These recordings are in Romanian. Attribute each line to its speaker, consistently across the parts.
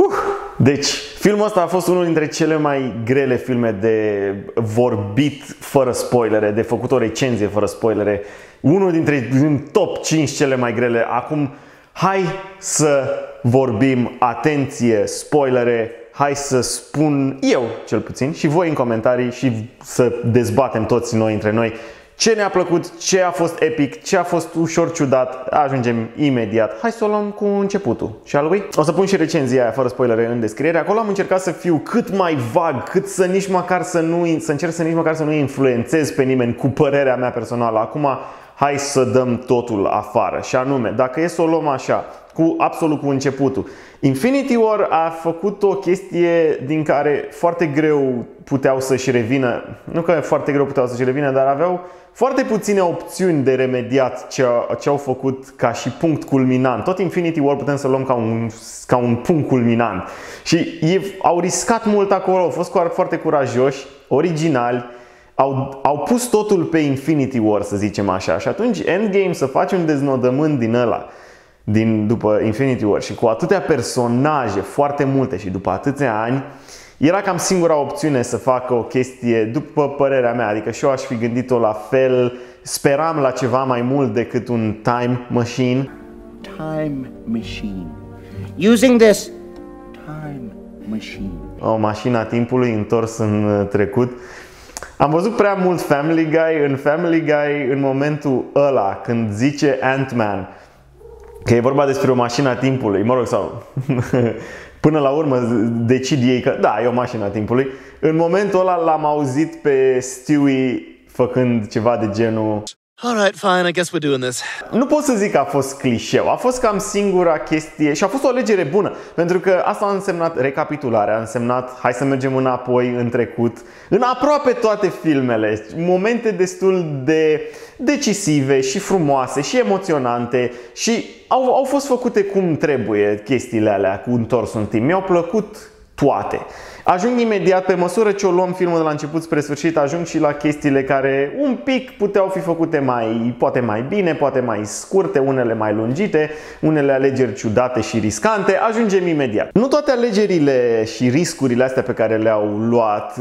Speaker 1: Deci, filmul ăsta a fost unul dintre cele mai grele filme de vorbit fără spoilere, de făcut o recenzie fără spoilere. Unul dintre top 5 cele mai grele. Acum, hai să vorbim, atenție, spoilere, hai să spun eu cel puțin și voi în comentarii și să dezbatem toți noi între noi ce ne-a plăcut, ce a fost epic, ce a fost ușor ciudat. Ajungem imediat. Hai să o luăm cu începutul, shall we? O să pun și recenzia aia fără spoilere în descriere. Acolo am încercat să fiu cât mai vag, cât să nici măcar să încerc să nici măcar să nu influențez pe nimeni cu părerea mea personală. Acum hai să dăm totul afară. Și anume, dacă e să o luăm așa, absolut cu începutul. Infinity War a făcut o chestie din care foarte greu puteau să-și revină. Nu că foarte greu puteau să-și revină, dar aveau foarte puține opțiuni de remediat ce au făcut ca și punct culminant. Tot Infinity War putem să luăm ca un punct culminant. Și ei au riscat mult acolo, au fost foarte curajoși, originali. Au pus totul pe Infinity War, să zicem așa. Și atunci Endgame, să faci un deznodământ din ăla, după Infinity War și cu atâtea personaje, foarte multe și după atâția ani, era cam singura opțiune să facă o chestie, după părerea mea. Adică și eu aș fi gândit-o la fel. Speram la ceva mai mult decât un time machine.
Speaker 2: Time machine. Using this time machine.
Speaker 1: O mașină a timpului întors în trecut. Am văzut prea mult Family Guy. În Family Guy, în momentul ăla, când zice Ant-Man că e vorba despre o mașină a timpului, mă rog, sau până la urmă decid ei că da, e o mașină a timpului. În momentul ăla l-am auzit pe Stewie făcând ceva de genul
Speaker 3: Alright, fine, I guess we're doing this.
Speaker 1: Nu pot să zic că a fost clișeu, a fost cam singura chestie și a fost o alegere bună, pentru că asta a însemnat recapitularea, a însemnat hai să mergem înapoi în trecut, în aproape toate filmele, momente destul de decisive și frumoase și emoționante și au fost făcute cum trebuie chestiile alea cu întors în timp. Mi-au plăcut toate. Ajung imediat, pe măsură ce o luăm filmul de la început spre sfârșit, ajung și la chestiile care un pic puteau fi făcute poate mai bine, poate mai scurte, unele mai lungite, unele alegeri ciudate și riscante. Ajungem imediat. Nu toate alegerile și riscurile astea pe care le-au luat,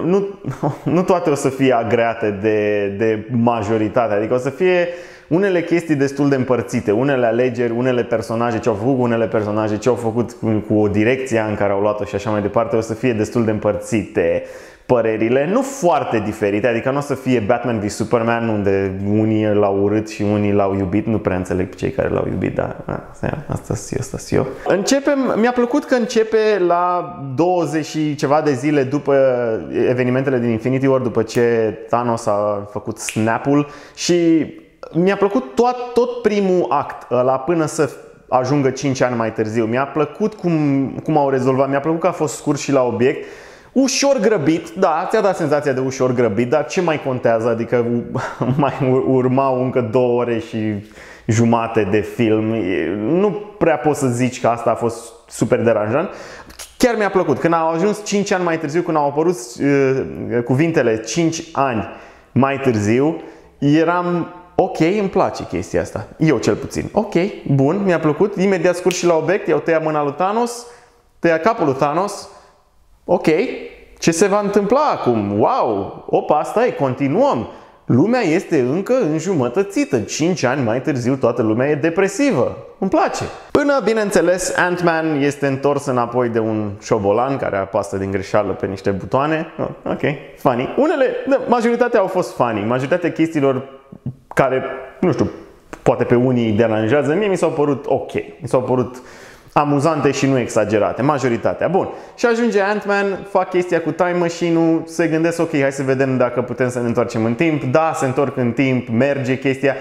Speaker 1: nu toate o să fie agreate de majoritate, adică o să fie unele chestii destul de împărțite, unele alegeri, unele personaje ce au făcut, unele personaje ce au făcut cu o direcție în care au luat-o și așa mai departe, o să fie destul de împărțite părerile, nu foarte diferite, adică nu o să fie Batman v Superman unde unii l-au urât și unii l-au iubit, nu prea înțeleg pe cei care l-au iubit, dar asta eu. Mi-a plăcut că începe la 20 și ceva de zile după evenimentele din Infinity War, după ce Thanos a făcut snap-ul și mi-a plăcut tot primul act ăla până să ajungă 5 ani mai târziu. Mi-a plăcut cum au rezolvat, mi-a plăcut că a fost scurt și la obiect. Ușor grăbit, da, ți-a dat senzația de ușor grăbit, dar ce mai contează? Adică mai urmau încă 2 ore și jumate de film. Nu prea poți să zici că asta a fost super deranjant. Chiar mi-a plăcut. Când au ajuns 5 ani mai târziu, când au apărut cuvintele 5 ani mai târziu, eram ok, îmi place chestia asta. Eu cel puțin. Ok, bun, mi-a plăcut. Imediat scurt și la obiect, i-au tăiat mâna lui Thanos, tăiat capul lui Thanos. Ok, ce se va întâmpla acum? Wow, opa, asta e, continuăm. Lumea este încă înjumătățită. 5 ani mai târziu toată lumea e depresivă. Îmi place. Până, bineînțeles, Ant-Man este întors înapoi de un șobolan care apasă din greșeală pe niște butoane. Ok, funny. Majoritatea au fost funny. Majoritatea chestiilor care, nu știu, poate pe unii îi deranjează, mie mi s-au părut ok. Mi s-au părut amuzante și nu exagerate, majoritatea. Bun. Și ajunge Ant-Man, fac chestia cu time machine-ul, se gândesc, ok, hai să vedem dacă putem să ne întoarcem în timp. Da, se întorc în timp, merge chestia.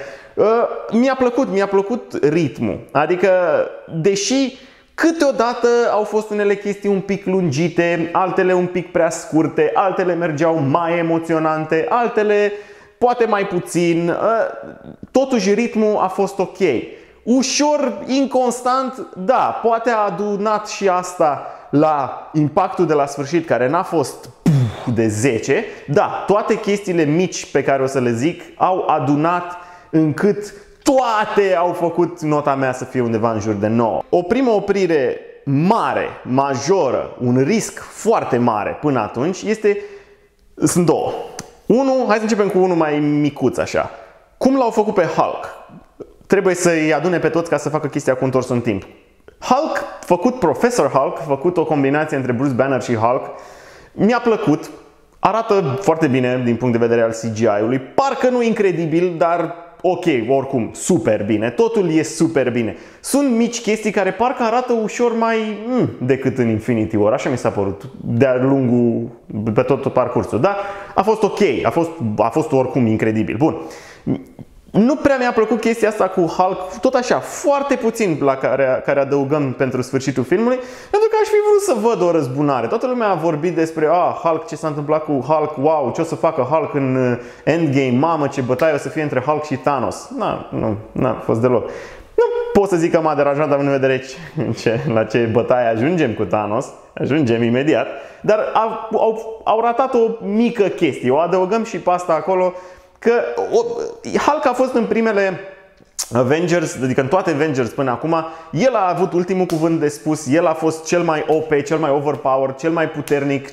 Speaker 1: Mi-a plăcut ritmul. Adică, deși câteodată au fost unele chestii un pic lungite, altele un pic prea scurte, altele mergeau mai emoționante, altele poate mai puțin, totuși ritmul a fost ok. Ușor, inconstant, da, poate a adunat și asta la impactul de la sfârșit, care n-a fost de 10. Da, toate chestiile mici pe care o să le zic au adunat încât toate au făcut nota mea să fie undeva în jur de 9. O primă oprire mare, majoră, un risc foarte mare până atunci sunt două. Hai să începem cu unul mai micuț așa. Cum l-au făcut pe Hulk? Trebuie să-i adune pe toți ca să facă chestia cu întorsul în timp. Hulk, Professor Hulk, făcut o combinație între Bruce Banner și Hulk, mi-a plăcut. Arată foarte bine din punct de vedere al CGI-ului. Parcă nu incredibil, dar ok, oricum, super bine. Totul e super bine. Sunt mici chestii care parcă arată ușor mai decât în Infinity War. Așa mi s-a părut de-a lungul, pe tot parcursul. Dar a fost ok, a fost oricum incredibil. Bun. Nu prea mi-a plăcut chestia asta cu Hulk, tot așa, foarte puțin la care adăugăm pentru sfârșitul filmului, pentru că aș fi vrut să văd o răzbunare. Toată lumea a vorbit despre Hulk, ce s-a întâmplat cu Hulk, wow, ce o să facă Hulk în Endgame, mamă, ce bătaie o să fie între Hulk și Thanos. N-a fost deloc. Nu pot să zic că m-a deranjat, având în vedere la ce bătaie ajungem cu Thanos, ajungem imediat, dar au ratat o mică chestie, o adăugăm și pe asta acolo. Că Hulk a fost în primele Avengers, adică în toate Avengers până acum, el a avut ultimul cuvânt de spus, el a fost cel mai OP, cel mai overpowered, cel mai puternic,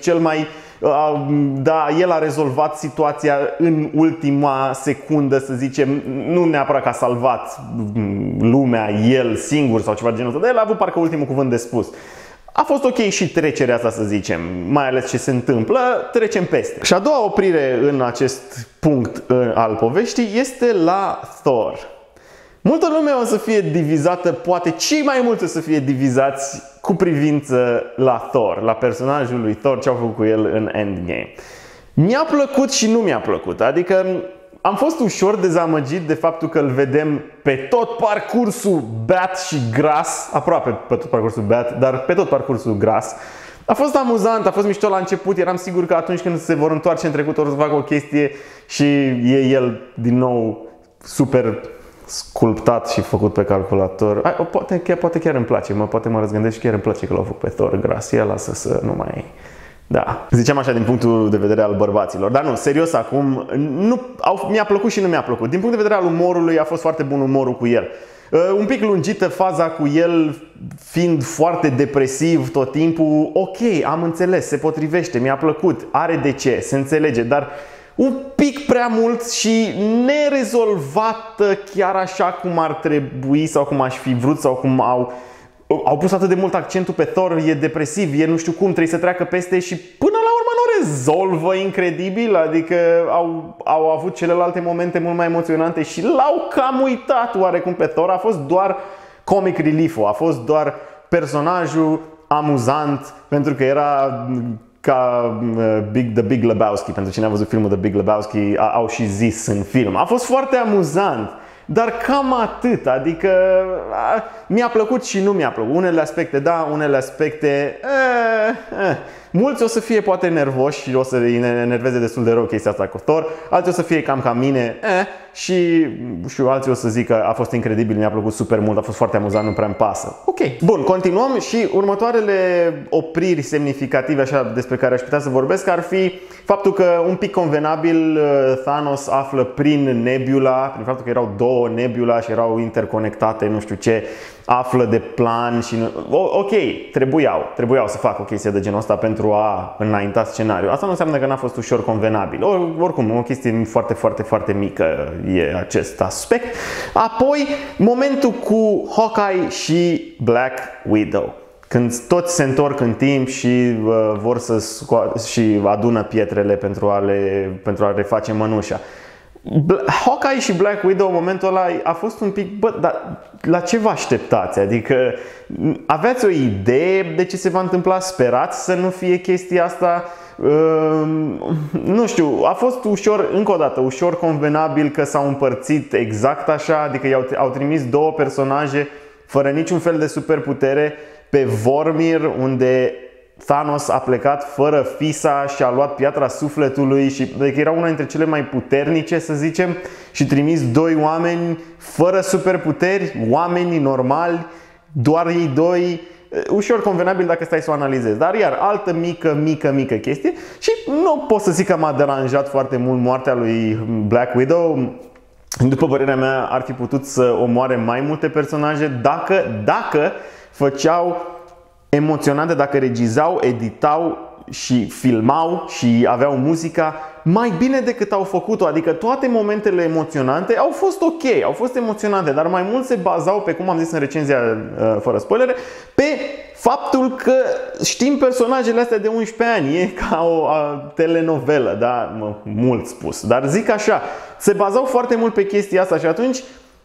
Speaker 1: el a rezolvat situația în ultima secundă, să zicem, nu neapărat că a salvat lumea el singur sau ceva de genul ăsta, dar el a avut parcă ultimul cuvânt de spus. A fost ok și trecerea asta, să zicem, mai ales ce se întâmplă, trecem peste. Și a doua oprire în acest punct al poveștii este la Thor. Multă lume o să fie divizată, poate cei mai mulți o să fie divizați cu privință la Thor, la personajul lui Thor, ce au făcut cu el în Endgame. Mi-a plăcut și nu mi-a plăcut, adică am fost ușor dezamăgit de faptul că îl vedem pe tot parcursul beat și gras, aproape pe tot parcursul beat, dar pe tot parcursul gras. A fost amuzant, a fost mișto la început, eram sigur că atunci când se vor întoarce în trecut o să facă o chestie și e el din nou super sculptat și făcut pe calculator. Poate chiar îmi place, poate mă răzgândesc și chiar îmi place că l-au făcut pe Thor gras, lasă să nu mai... Da, ziceam așa din punctul de vedere al bărbaților. Dar nu, serios acum, mi-a plăcut și nu mi-a plăcut. Din punct de vedere al umorului a fost foarte bun umorul cu el. Un pic lungită faza cu el fiind foarte depresiv tot timpul. Ok, am înțeles, se potrivește, mi-a plăcut, are de ce, se înțelege, dar un pic prea mult și nerezolvată chiar așa cum ar trebui sau cum aș fi vrut sau cum au pus atât de mult accentul pe Thor, e depresiv, e nu știu cum, trebuie să treacă peste și până la urmă nu rezolvă incredibil, adică au avut celelalte momente mult mai emoționante și l-au cam uitat oarecum pe Thor, a fost doar comic relief-ul, a fost doar personajul amuzant pentru că era ca The Big Lebowski, pentru cine a văzut filmul The Big Lebowski, au și zis în film, a fost foarte amuzant. Dar cam atât, adică mi-a plăcut și nu mi-a plăcut. Unele aspecte da, unele aspecte mulți o să fie poate nervoși și o să îi enerveze destul de rău chestia asta cu Thor. Alții o să fie cam ca mine și alții o să zic că a fost incredibil, mi-a plăcut super mult, a fost foarte amuzant, nu prea îmi pasă. Ok, bun, continuăm și următoarele opriri semnificative așa despre care aș putea să vorbesc ar fi faptul că un pic convenabil Thanos află prin Nebula, prin faptul că erau două Nebula și erau interconectate, nu știu ce, află de plan și ok, trebuiau să facă o chestie de genul ăsta pentru a înainta scenariul. Asta nu înseamnă că n-a fost ușor convenabil. Oricum, o chestie foarte, foarte, foarte mică e acest aspect. Apoi, momentul cu Hawkeye și Black Widow. Când toți se întorc în timp și vor și adună pietrele pentru a reface mănușa. Hawkeye și Black Widow în momentul ăla a fost un pic, dar la ce vă așteptați? Adică aveați o idee de ce se va întâmpla? Sperați să nu fie chestia asta? Nu știu, a fost ușor, încă o dată, ușor convenabil că s-au împărțit exact așa, adică au trimis două personaje fără niciun fel de superputere pe Vormir, unde Thanos a plecat fără fisa și a luat piatra sufletului și adică era una dintre cele mai puternice, să zicem, și trimis doi oameni fără superputeri, oameni normali, doar ei doi, ușor convenabil dacă stai să o analizezi. Dar iar altă mică chestie și nu pot să zic că m-a deranjat foarte mult moartea lui Black Widow. După părerea mea ar fi putut să omoare mai multe personaje dacă făceau emoționante dacă regizau, editau și filmau și aveau muzica mai bine decât au făcut-o. Adică toate momentele emoționante au fost ok, au fost emoționante, dar mai mult se bazau pe, cum am zis în recenzia fără spoilere, pe faptul că știm personajele astea de 11 ani. E ca o telenovelă, da? Mult spus, dar zic așa, se bazau foarte mult pe chestia asta și atunci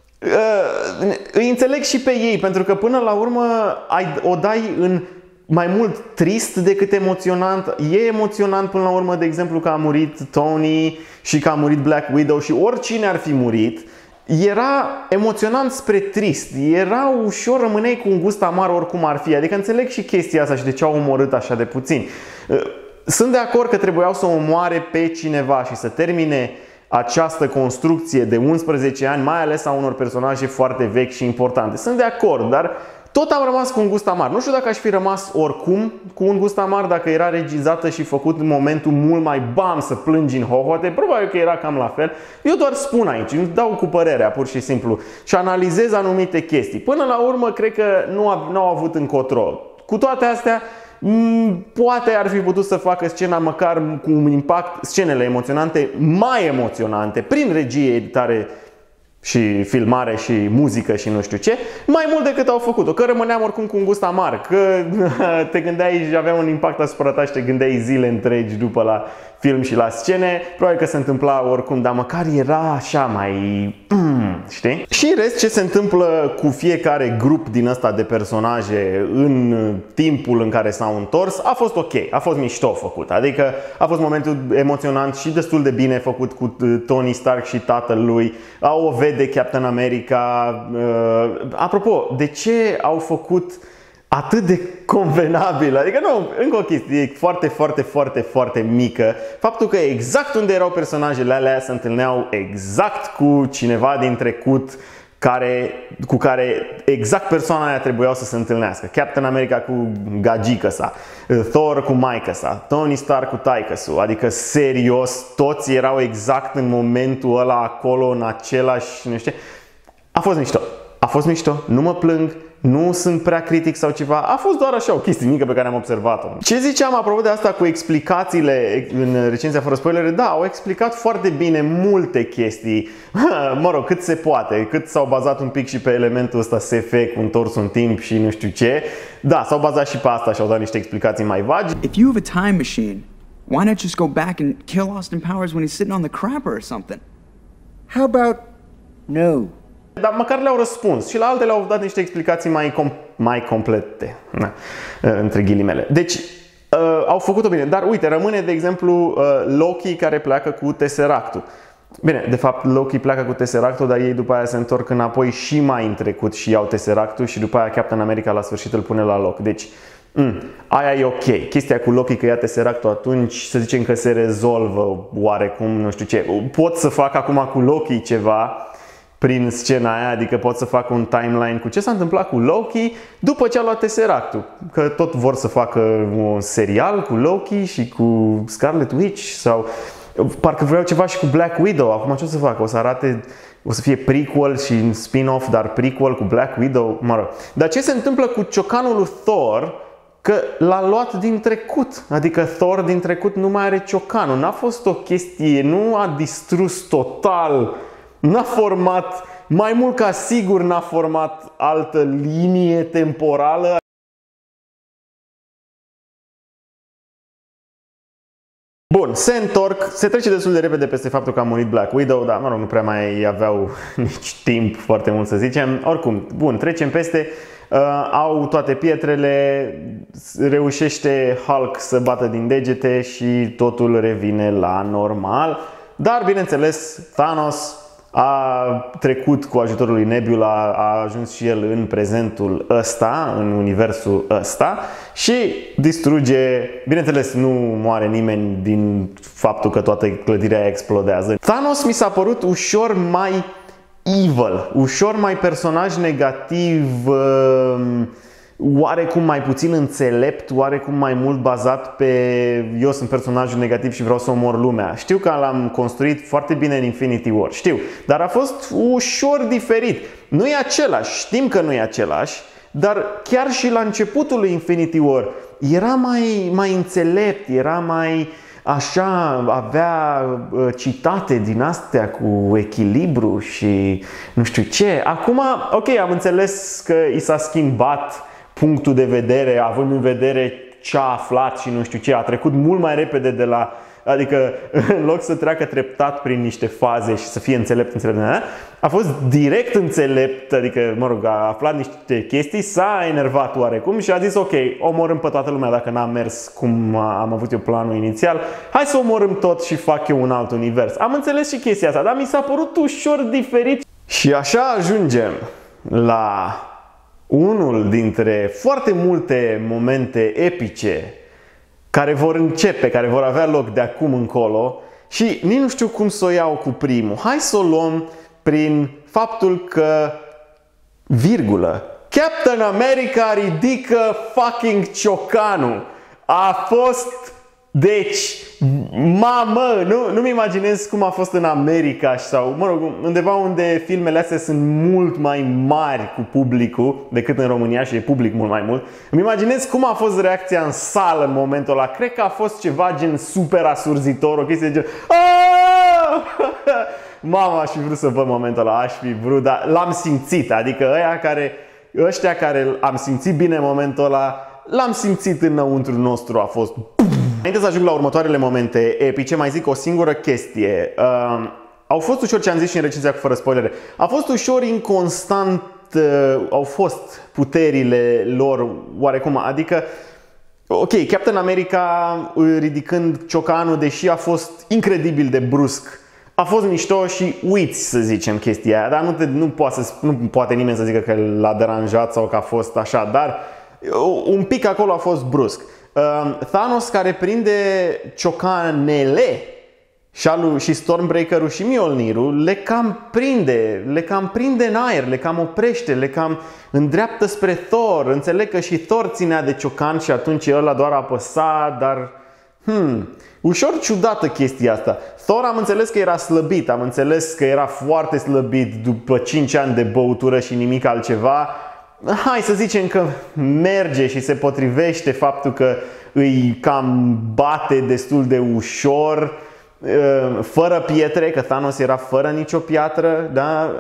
Speaker 1: îi înțeleg și pe ei, pentru că până la urmă o dai în mai mult trist decât emoționant. E emoționant până la urmă, de exemplu, că a murit Tony și că a murit Black Widow și oricine ar fi murit. Era emoționant spre trist. Era ușor, rămâneai cu un gust amar oricum ar fi. Adică înțeleg și chestia asta și de ce au omorât așa de puțin. Sunt de acord că trebuiau să omoare pe cineva și să termine această construcție de 11 ani, mai ales a unor personaje foarte vechi și importante. Sunt de acord, dar tot am rămas cu un gust amar. Nu știu dacă aș fi rămas oricum cu un gust amar dacă era regizată și făcut în momentul mult mai bam să plângi în hohote. Probabil că era cam la fel. Eu doar spun aici, îmi dau cu părerea pur și simplu și analizez anumite chestii. Până la urmă, cred că nu au avut încotro. Cu toate astea, poate ar fi putut să facă scena măcar cu un impact, scenele emoționante, mai emoționante, prin regie, editare și filmare și muzică și nu știu ce, mai mult decât au făcut-o. Că rămâneam oricum cu un gust amar, că te gândeai și avea un impact asupra ta și te gândeai zile întregi după la film și la scene. Probabil că se întâmpla oricum, dar măcar era așa mai... știi? Și în rest, ce se întâmplă cu fiecare grup din ăsta de personaje în timpul în care s-au întors, a fost ok, a fost mișto făcut. Adică a fost momentul emoționant și destul de bine făcut cu Tony Stark și tatăl lui. O vede Captain America. Apropo, de ce au făcut atât de convenabil? Adică nu, încă o chestie foarte, foarte, foarte, foarte mică. Faptul că exact unde erau personajele alea se întâlneau exact cu cineva din trecut cu care exact persoana aia trebuiau să se întâlnească. Captain America cu gagică sa, Thor cu maică sa, Tony Stark cu taică-su. Adică serios, toți erau exact în momentul ăla acolo, în același, nu știu. A fost mișto. A fost mișto, nu mă plâng, nu sunt prea critic sau ceva, a fost doar așa o chestie mică pe care am observat-o. Ce ziceam apropo de asta cu explicațiile în recenzia fără spoilere? Da, au explicat foarte bine multe chestii, mă rog, cât se poate, cât s-au bazat un pic și pe elementul ăsta SF cu întorsul în timp și nu știu ce. Da, s-au bazat și pe asta și au dat niște explicații mai vagi.
Speaker 4: If you have a time machine, why not just go back and kill Austin Powers when he's sitting on the crapper or something?
Speaker 2: How about no?
Speaker 1: Dar măcar le-au răspuns și la altele au dat niște explicații mai complete, între ghilimele. Deci au făcut-o bine, dar uite, rămâne de exemplu Loki care pleacă cu Tesseract-ul. Bine, de fapt Loki pleacă cu Tesseract-ul, dar ei după aia se întorc înapoi și mai în trecut și iau Tesseract-ul și după aia Captain America la sfârșit îl pune la loc. Deci aia e ok. Chestia cu Loki că ia Tesseract-ul atunci să zicem că se rezolvă oarecum, nu știu ce. Pot să fac acum cu Loki ceva prin scena aia, adică pot să fac un timeline cu ce s-a întâmplat cu Loki după ce a luat Tesseract-ul. Că tot vor să facă un serial cu Loki și cu Scarlet Witch sau parcă vreau ceva și cu Black Widow. Acum ce o să facă? O să fie prequel și spin-off, dar prequel cu Black Widow, mă rog. Dar ce se întâmplă cu ciocanul lui Thor? Că l-a luat din trecut. Adică Thor din trecut nu mai are ciocanul. N-a fost o chestie, nu a distrus total. N-a format, mai mult ca sigur n-a format altă linie temporală. Bun, se întorc, se trece destul de repede peste faptul că a murit Black Widow, dar mă rog, nu prea mai aveau nici timp foarte mult să zicem. Oricum, bun, trecem peste, au toate pietrele, reușește Hulk să bată din degete și totul revine la normal. Dar, bineînțeles, Thanos a trecut cu ajutorul lui Nebula, a ajuns și el în prezentul ăsta, în universul ăsta și distruge, bineînțeles nu moare nimeni din faptul că toată clădirea explodează. Thanos mi s-a părut ușor mai evil, ușor mai personaj negativ, oarecum mai puțin înțelept, oarecum mai mult bazat pe eu sunt personajul negativ și vreau să omor lumea. Știu că l-am construit foarte bine în Infinity War, știu, dar a fost ușor diferit. Nu e același, știm că nu e același, dar chiar și la începutul lui Infinity War era mai înțelept, era mai așa, avea citate din astea cu echilibru și nu știu ce. Acum, ok, am înțeles că i s-a schimbat punctul de vedere, având în vedere ce a aflat și nu știu ce, a trecut mult mai repede de la, adică în loc să treacă treptat prin niște faze și să fie înțelept, a fost direct înțelept, adică, mă rog, a aflat niște chestii, s-a enervat oarecum și a zis ok, omorâm pe toată lumea dacă n-a mers cum am avut eu planul inițial, hai să omorâm tot și fac eu un alt univers. Am înțeles și chestia asta, dar mi s-a părut ușor diferit. Și așa ajungem la unul dintre foarte multe momente epice care vor începe, care vor avea loc de acum încolo și nici nu știu cum să o iau cu primul. Hai să o luăm prin faptul că, virgulă, Captain America ridică fucking ciocanul. A fost, deci, mamă, nu-mi imaginez cum a fost în America sau, mă rog, undeva unde filmele astea sunt mult mai mari cu publicul decât în România și e public mult mai mult. Îmi imaginez cum a fost reacția în sală în momentul ăla. Cred că a fost ceva gen super asurzitor, o chestie de gen mama, aș fi vrut să văd momentul ăla, aș fi vrut, dar l-am simțit, adică ăștia care am simțit bine momentul ăla, l-am simțit înăuntru nostru, a fost. Înainte să ajung la următoarele momente epice, mai zic o singură chestie. Au fost ușor, ce am zis și în recenzia cu fără spoilere, a fost ușor inconstant, au fost puterile lor oarecum, adică ok, Captain America ridicând ciocanul, deși a fost incredibil de brusc, a fost mișto și uiți să zicem chestia aia, dar nu poate nimeni să zică că l-a deranjat sau că a fost așa, dar un pic acolo a fost brusc. Thanos care prinde ciocanele și Stormbreaker-ul și Mjolnir-ul le cam prinde în aer, le cam oprește, le cam îndreaptă spre Thor. Înțeleg că și Thor ținea de ciocan și atunci ăla doar apăsa, dar ușor ciudată chestia asta. Thor am înțeles că era slăbit, am înțeles că era foarte slăbit după 5 ani de băutură și nimic altceva. Hai să zicem că merge și se potrivește faptul că îi cam bate destul de ușor, fără pietre, că Thanos era fără nicio piatră, da?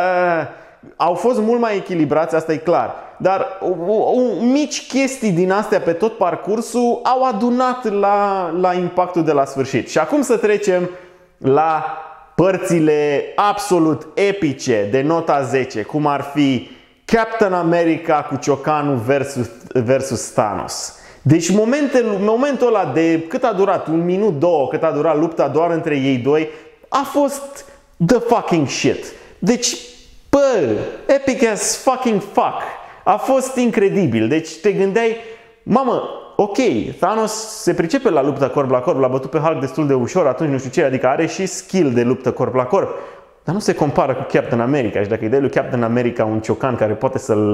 Speaker 1: Au fost mult mai echilibrați, asta e clar. Dar mici chestii din astea pe tot parcursul au adunat la impactul de la sfârșit. Și acum să trecem la părțile absolut epice de nota 10, cum ar fi Captain America cu ciocanul versus Thanos. Deci momentul ăla de cât a durat, 1 minut, 2, cât a durat lupta doar între ei doi, a fost the fucking shit. Deci, epic as fucking fuck. A fost incredibil. Deci te gândeai, mamă, ok, Thanos se pricepe la luptă corp la corp, l-a bătut pe Hulk destul de ușor, atunci nu știu ce, adică are și skill de luptă corp la corp. Dar nu se compară cu Captain America. Și dacă îi dai lui Captain America un ciocan care poate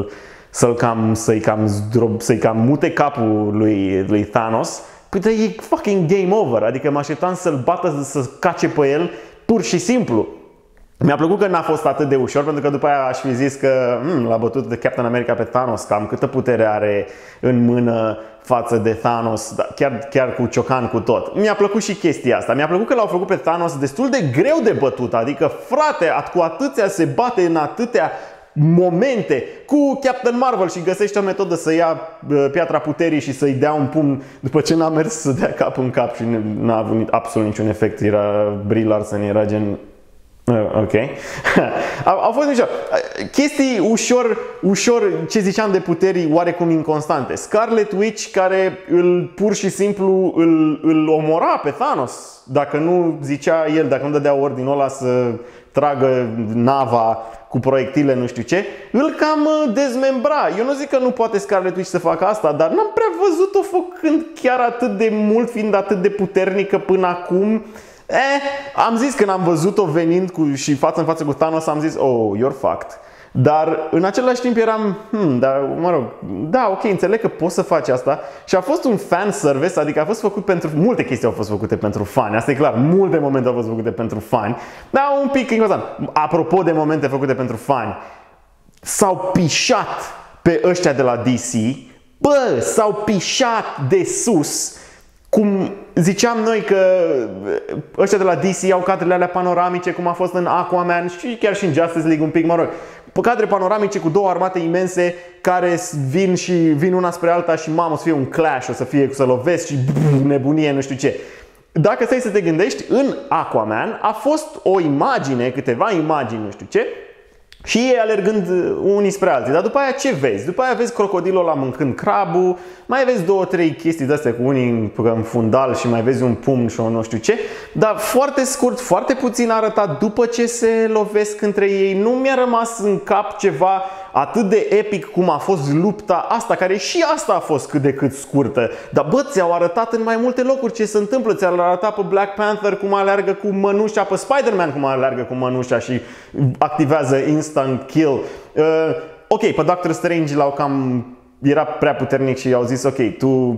Speaker 1: să-i cam mute capul lui Thanos, păi e fucking game over. Adică mă așteptam să-l bată, să cace pe el pur și simplu. Mi-a plăcut că n-a fost atât de ușor, pentru că după aia aș fi zis că l-a bătut de Captain America pe Thanos, cam câtă putere are în mână față de Thanos, chiar cu ciocan cu tot. Mi-a plăcut și chestia asta. Mi-a plăcut că l-au făcut pe Thanos destul de greu de bătut, adică frate, cu atâția se bate în atâtea momente cu Captain Marvel și găsește o metodă să ia piatra puterii și să-i dea un pumn după ce n-a mers să dea cap în cap și n-a avut absolut niciun efect. Era Brie Larson, era gen... Ok. Au fost nicio chestii ușor, ce ziceam de puteri oarecum inconstante. Scarlet Witch care pur și simplu îl omora pe Thanos. Dacă nu zicea el, dacă nu dădea ordinul ăla să tragă nava cu proiectile, nu știu ce, îl cam dezmembra. Eu nu zic că nu poate Scarlet Witch să facă asta, dar n-am prea văzut-o făcând chiar atât de mult, fiind atât de puternică până acum. Am zis când am văzut-o venind și față în față cu Thanos, am zis, oh, you're fucked. Dar în același timp eram, dar mă rog, da, ok, înțeleg că poți să faci asta. Și a fost un fan service, adică a fost făcut pentru, multe chestii au fost făcute pentru fani, asta e clar, multe momente au fost făcute pentru fani. Dar un pic inconstant. Apropo de momente făcute pentru fani, s-au pișat pe ăștia de la DC, bă, s-au pișat de sus. Cum ziceam noi că ăștia de la DC au cadrele alea panoramice, cum a fost în Aquaman și chiar și în Justice League un pic, mă rog. Cadre panoramice cu două armate imense care vin una spre alta și mamă, o să fie un clash, o să fie să lovesc și nebunie, nu știu ce. Dacă stai să te gândești, în Aquaman a fost o imagine, câteva imagini, nu știu ce, și ei alergând unii spre alții. Dar după aia ce vezi? După aia vezi crocodilul ăla mâncând crabul, mai vezi două, trei chestii de-astea cu unii în fundal și mai vezi un pumn și o nu știu ce. Dar foarte scurt, foarte puțin arătat după ce se lovesc între ei. Nu mi-a rămas în cap ceva atât de epic cum a fost lupta asta, care și asta a fost cât de cât scurtă. Dar bă, ți-au arătat în mai multe locuri ce se întâmplă. Ți-au arătat pe Black Panther cum alergă cu mănușa, pe Spider-Man cum alergă cu mănușa și activează instant kill. Ok, pe Doctor Strange era prea puternic și i-au zis ok, tu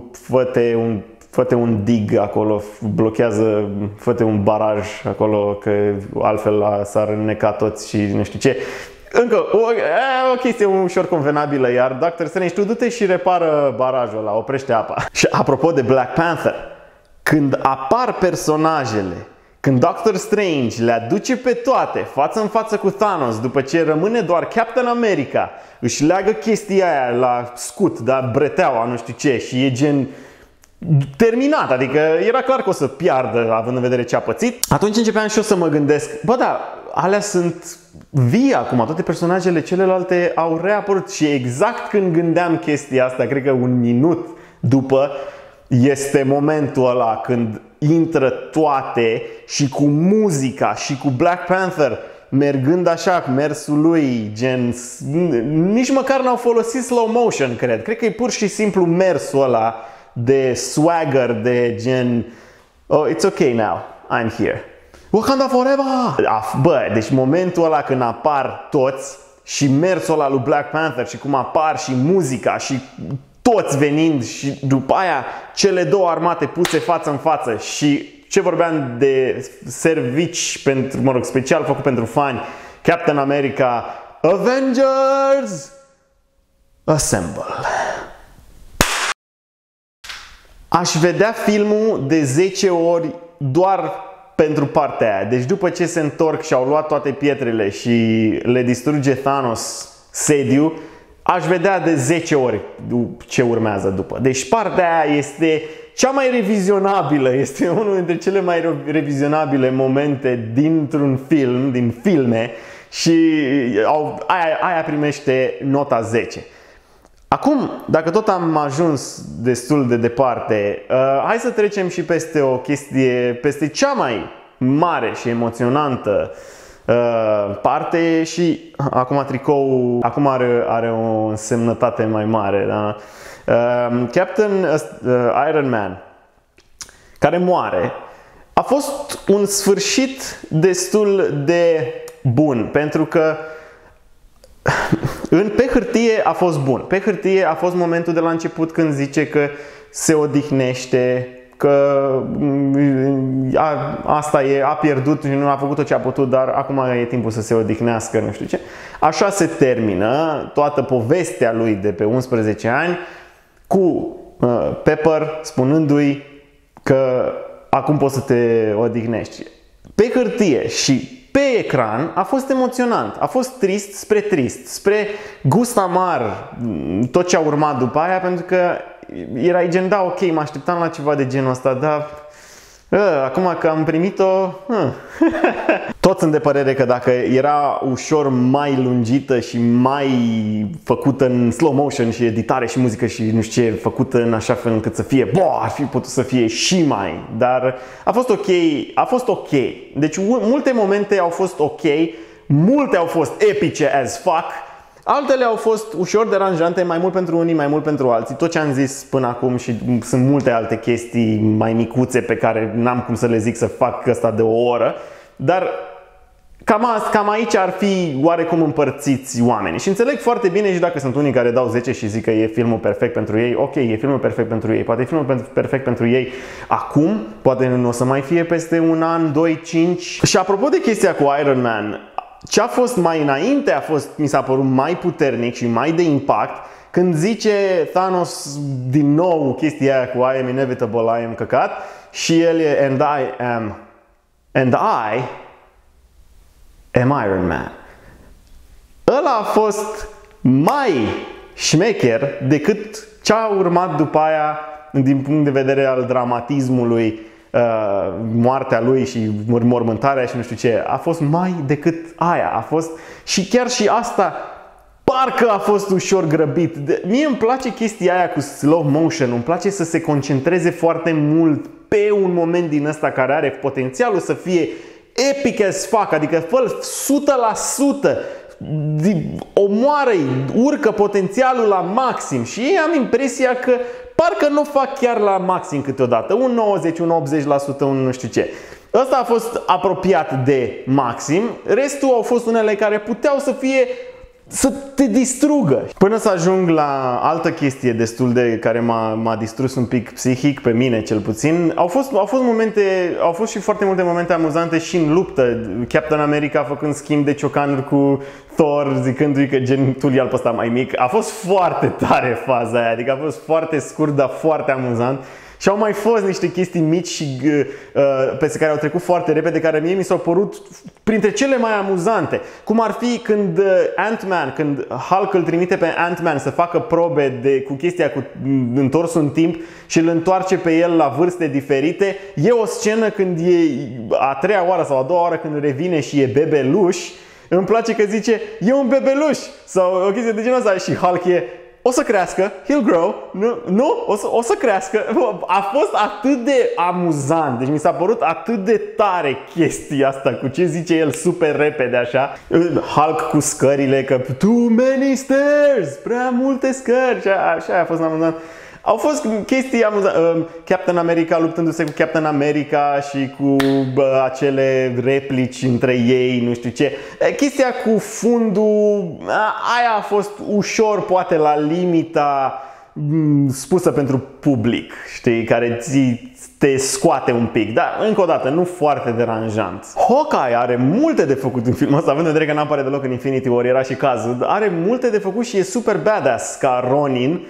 Speaker 1: fă-te un dig acolo, blochează, fă-te un baraj acolo, că altfel s-ar înneca toți și nu știu ce. Încă o chestie ușor convenabilă, iar Doctor Strange, tu du-te și repară barajul ăla, oprește apa. Și apropo de Black Panther, când apar personajele, când Doctor Strange le aduce pe toate față în față cu Thanos, după ce rămâne doar Captain America, își leagă chestia aia la scut, da, breteaua, nu știu ce, și e gen terminat, adică era clar că o să piardă având în vedere ce a pățit. Atunci începeam și eu să mă gândesc, bă, da, alea sunt vii acum, toate personajele celelalte au reapărut și exact când gândeam chestia asta, cred că un minut după, este momentul ăla când intră toate și cu muzica și cu Black Panther mergând așa, cu mersul lui, gen, nici măcar n-au folosit slow motion, cred că e pur și simplu mersul ăla de swagger, de gen, oh, it's okay now, I'm here. Wakanda forever! Bă, deci momentul ăla când apar toți și mersul ăla lui Black Panther și cum apar și muzica și toți venind și după aia cele două armate puse față în față și ce vorbeam de servici pentru, mă rog, special făcut pentru fani, Captain America, Avengers Assemble. Aș vedea filmul de 10 ori doar pentru partea aia. Deci după ce se întorc și au luat toate pietrele și le distruge Thanos sediu, aș vedea de 10 ori ce urmează după. Deci partea aia este cea mai revizionabilă, este unul dintre cele mai revizionabile momente dintr-un film, din filme, și aia primește nota 10. Acum, dacă tot am ajuns destul de departe, hai să trecem și peste o chestie, peste cea mai mare și emoționantă parte și acum tricoul are o însemnătate mai mare, da? Captain Iron Man, care moare, a fost un sfârșit destul de bun, pentru că pe hârtie a fost bun. Pe hârtie a fost momentul de la început când zice că se odihnește, că asta e, a pierdut și nu a făcut tot ce a putut, dar acum e timpul să se odihnească, nu știu ce. Așa se termină toată povestea lui de pe 11 ani cu Pepper spunându-i că acum poți să te odihnești. Pe hârtie și pe ecran a fost emoționant, a fost trist spre gust amar tot ce a urmat după aia, pentru că erai gen, da, ok, mă așteptam la ceva de genul ăsta, dar acum că am primit-o, Toți sunt de părere că dacă era ușor mai lungită și mai făcută în slow motion și editare și muzică și nu știu ce, făcută în așa fel încât să fie, ar fi putut să fie și mai, dar a fost ok, Deci multe momente au fost ok, multe au fost epice as fuck, altele au fost ușor deranjante, mai mult pentru unii, mai mult pentru alții. Tot ce am zis până acum și sunt multe alte chestii mai micuțe pe care n-am cum să le zic să fac ăsta de o oră, dar cam aici ar fi oarecum împărțiți oamenii. Și înțeleg foarte bine și dacă sunt unii care dau 10 și zic că e filmul perfect pentru ei, ok, e filmul perfect pentru ei, poate e filmul perfect pentru ei acum, poate nu o să mai fie peste un an, 2, 5. Și apropo de chestia cu Iron Man, ce a fost mai înainte mi s-a părut mai puternic și mai de impact când zice Thanos din nou chestia aia cu I am inevitable, I am căcat, și el e and I am Iron Man. Ăla a fost mai șmecher decât ce a urmat după aia din punct de vedere al dramatismului, moartea lui și mormântarea și nu știu ce. A fost mai decât aia. A fost, și chiar și asta parcă a fost ușor grăbit. Mie îmi place chestia aia cu slow motion, îmi place să se concentreze foarte mult pe un moment din ăsta care are potențialul să fie epic as fuck, adică fă 100%, omoară-i, urcă potențialul la maxim și am impresia că parcă nu fac chiar la maxim câteodată, un 90, un 80%, un nu știu ce. Ăsta a fost apropiat de maxim, restul au fost unele care puteau să fie, să te distrugă. Până să ajung la altă chestie destul de care m-a distrus un pic psihic, pe mine cel puțin, au fost și foarte multe momente amuzante și în luptă. Captain America făcând schimb de ciocanuri cu Thor, zicându-i că gen tu i-al pe ăsta mai mic. A fost foarte tare faza aia, adică a fost foarte scurt, dar foarte amuzant. Și au mai fost niște chestii mici și peste care au trecut foarte repede, care mie mi s-au părut printre cele mai amuzante. Cum ar fi când Ant-Man, când Hulk îl trimite pe Ant-Man să facă probe cu chestia cu întorsul în timp și îl întoarce pe el la vârste diferite. E o scenă când e a treia oară sau a doua oară când revine și e bebeluș. Îmi place că zice, e un bebeluș sau o chestie de genul ăsta și Hulk e, o să crească, he'll grow, nu, o să crească. A fost atât de amuzant, deci mi s-a părut atât de tare chestia asta, cu ce zice el super repede așa. Hulk cu scările, că too many stairs, prea multe scări, și așa a fost amuzant. Au fost chestii amuzante. Captain America luptându-se cu Captain America și cu acele replici între ei, nu știu ce. Chestia cu fundul, aia a fost ușor, poate la limita spusă pentru public, știi, care te scoate un pic, dar încă o dată nu foarte deranjant. Hawkeye are multe de făcut în filmul ăsta, având în vedere că n-apare deloc în Infinity War, era și cazul. Are multe de făcut și e super badass ca Ronin.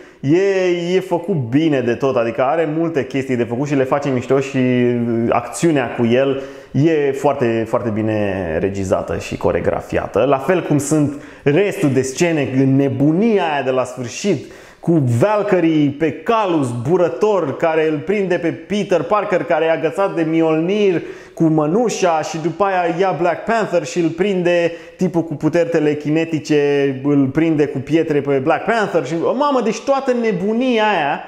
Speaker 1: E făcut bine de tot, adică are multe chestii de făcut și le face mișto și acțiunea cu el e foarte, foarte bine regizată și coregrafiată. La fel cum sunt restul de scene, nebunia aia de la sfârșit, cu Valkyrie pe cal zburător care îl prinde pe Peter Parker care e agățat de Mjolnir cu mănușa și după aia ia Black Panther și îl prinde tipul cu puteri telekinetice, îl prinde cu pietre pe Black Panther și mamă, deci toată nebunia aia,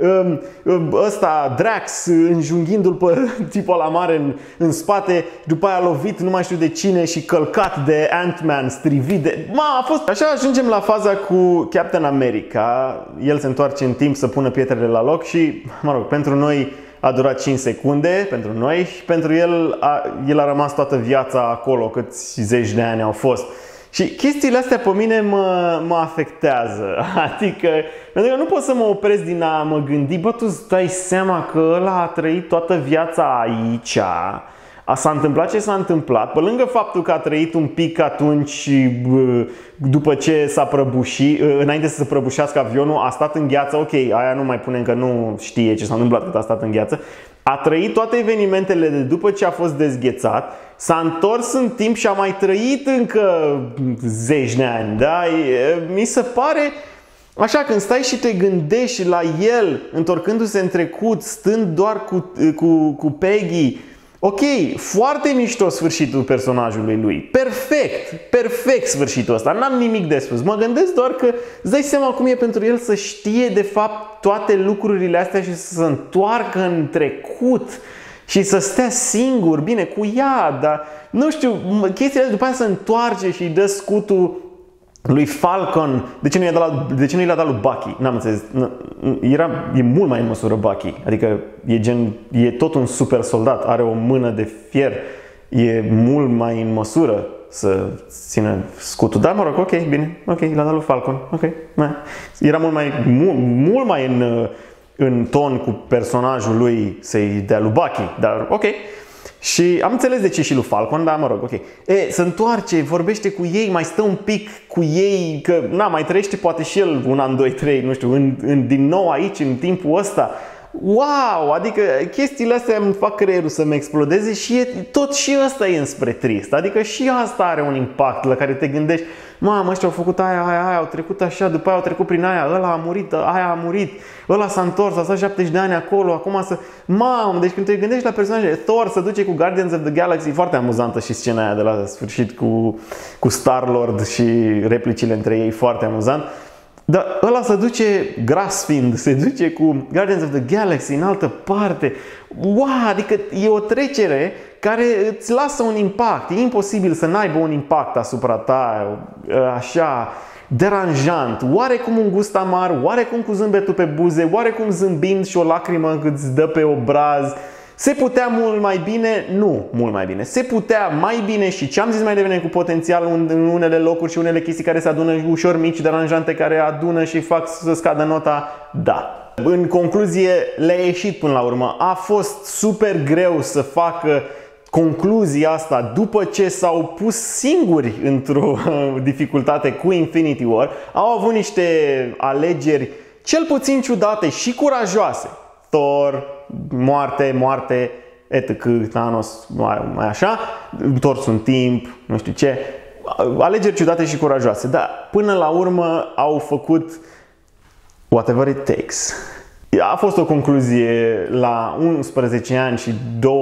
Speaker 1: ăsta Drax înjunghindu-l pe tipul ăla mare în spate, după aia lovit nu mai știu de cine și călcat de Ant-Man, strivit de... a fost... Așa ajungem la faza cu Captain America. El se întoarce în timp să pună pietrele la loc și, mă rog, pentru noi a durat 5 secunde, pentru noi, și pentru el a rămas toată viața acolo, câți zeci de ani au fost. Și chestiile astea pe mine mă afectează, adică pentru că nu pot să mă opresc din a mă gândi, bă, tu îți dai seama că ăla a trăit toată viața aici, s-a întâmplat ce s-a întâmplat, pe lângă faptul că a trăit un pic atunci după ce s-a prăbușit, înainte să se prăbușească avionul, a stat în gheață, ok, aia nu mai punem că nu știe ce s-a întâmplat cât a stat în gheață, a trăit toate evenimentele de după ce a fost dezghețat, s-a întors în timp și a mai trăit încă zeci de ani, da? Mi se pare, așa, când stai și te gândești la el, întorcându-se în trecut, stând doar cu Peggy, ok, foarte mișto sfârșitul personajului lui, perfect sfârșitul ăsta, n-am nimic de spus. Mă gândesc doar că îți dai seama cum e pentru el să știe de fapt toate lucrurile astea și să se întoarcă în trecut și să stea singur, bine, cu ea, dar nu știu, chestiile după aia se întoarce și îi dă scutul lui Falcon. De ce nu i-a dat lui Bucky? N-am înțeles. E mult mai în măsură Bucky. Adică e tot un super soldat, are o mână de fier. E mult mai în măsură să țină scutul. Dar mă rog, ok, bine. Ok, l-a dat lui Falcon. Ok. Era mult mai în ton cu personajul lui să-i dea lui Bucky, dar ok. Și am înțeles de ce și lui Falcon, dar mă rog, ok. Se întoarce, vorbește cu ei, mai stă un pic cu ei, că mai trăiește poate și el un an, 2, 3, nu știu, din nou aici, în timpul ăsta. Wow! Adică chestiile astea îmi fac creierul să-mi explodeze și tot și ăsta e înspre trist. Adică și asta are un impact la care te gândești, mamă, ăștia au făcut aia, au trecut așa, după aia au trecut prin aia, ăla a murit, aia a murit, ăla s-a întors, a stat 70 de ani acolo, acum să... Mamă, deci când te gândești la personaje, Thor se duce cu Guardians of the Galaxy, foarte amuzantă și scena aia de la sfârșit cu Star-Lord și replicile între ei, foarte amuzant. Dar ăla se duce gras fiind, se duce cu Guardians of the Galaxy în altă parte. Wow, adică e o trecere care îți lasă un impact. E imposibil să n-aibă un impact asupra ta, așa, deranjant. Oarecum un gust amar, oarecum cu zâmbetul pe buze, oarecum zâmbind și o lacrimă îți dă pe obraz. Se putea mult mai bine? Nu mult mai bine. Se putea mai bine și ce am zis mai devreme cu potențial în unele locuri și unele chestii care se adună ușor mici, deranjante, care adună și fac să scadă nota? Da. În concluzie, le-a ieșit până la urmă. A fost super greu să facă concluzia asta după ce s-au pus singuri într-o dificultate cu Infinity War. Au avut niște alegeri cel puțin ciudate și curajoase. Thor, moarte, etc. Thanos, mai așa, întors un timp, nu știu ce. Alegeri ciudate și curajoase, dar până la urmă au făcut whatever it takes. A fost o concluzie la 11 ani și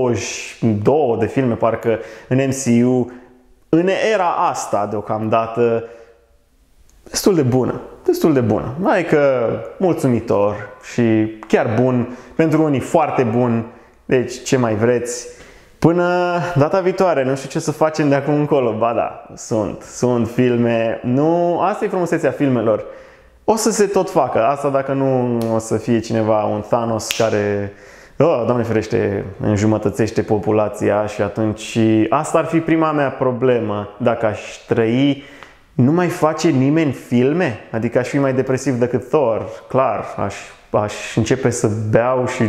Speaker 1: 22 de filme, parcă, în MCU, în era asta, deocamdată, destul de bună. Destul de bună. Adică mulțumitor și chiar bun. Pentru unii foarte bun. Deci ce mai vreți? Până data viitoare, nu știu ce să facem de acum încolo. Ba da, sunt filme. Nu, asta e frumusețea filmelor. O să se tot facă. Asta dacă nu o să fie cineva, un Thanos care, Doamne ferește, înjumătățește populația și atunci asta ar fi prima mea problemă. Dacă aș trăi, nu mai face nimeni filme? Adică aș fi mai depresiv decât Thor, clar. Aș începe să beau și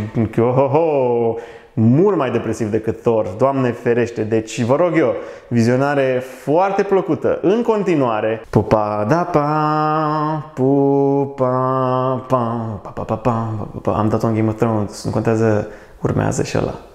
Speaker 1: mult mai depresiv decât Thor, Doamne ferește. Deci vă rog eu, vizionare foarte plăcută. În continuare, pupa da pa, pupa pa, pa pa pa pa pa. Am dat-o în Game of Thrones, nu contează, urmează și ăla.